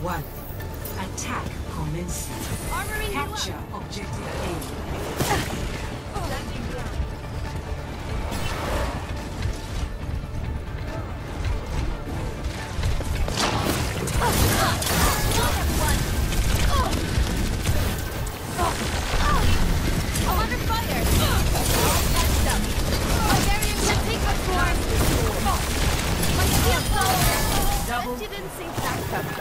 1. Attack commencing. Armoring you up. Capture objective A. I'm under fire! Heads up! My barrier can take my form! My shield power! Double. Bet you didn't see that coming.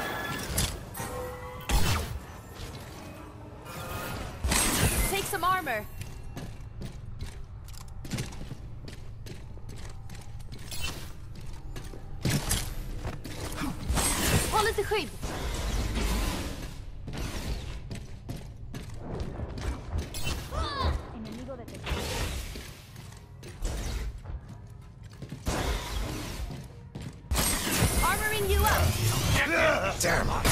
Take some armor! Ha lite skydd! Enemigo detectado. Armoring you up! Damn it!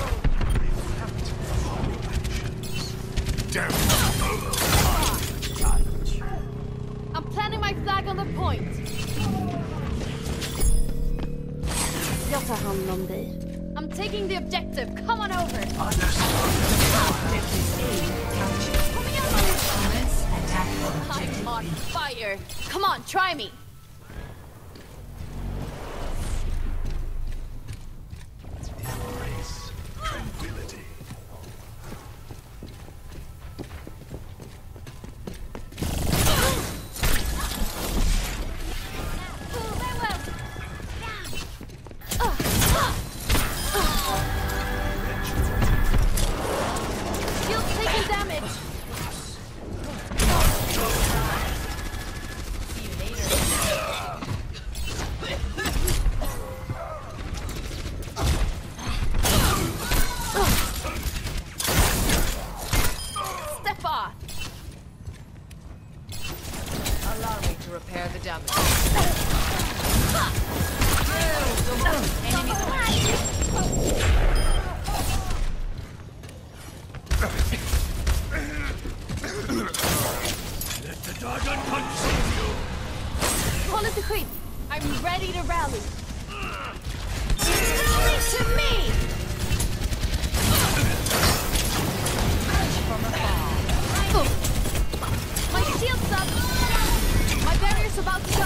Damn it! I'm planting my flag on the point! Jag tar hand om dig. I'm taking the objective. Come on over! Objective A captured. Commence attack on objective I'm on B. fire! Come on, try me! Embrace tranquility. Shield taking damage! Step off! Allow me to repair the damage. Let the dragon consume you! Call it the creep! I'm ready to rally! Rally to me! My shield's up! My barrier's about to go!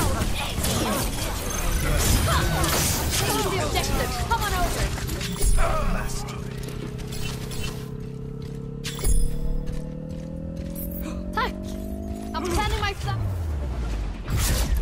Taking the objective! Come on over! Mastery. Tack! I'm planning my stuff!